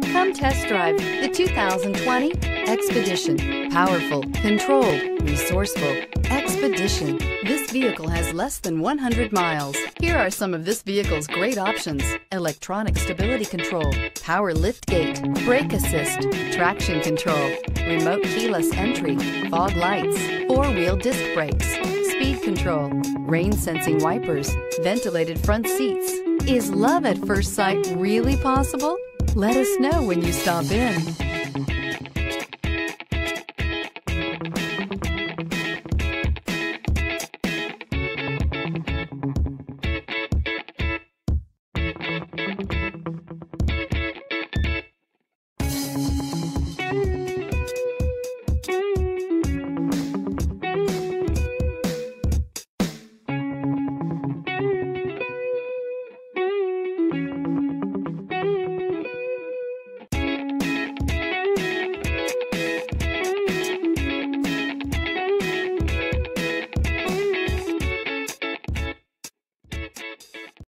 Come test drive the 2020 Expedition. Powerful, controlled, resourceful. Expedition. This vehicle has less than 100 miles. Here are some of this vehicle's great options: electronic stability control, power liftgate, brake assist, traction control, remote keyless entry, fog lights, four-wheel disc brakes, speed control, rain sensing wipers, ventilated front seats. Is love at first sight really possible? Let us know when you stop in.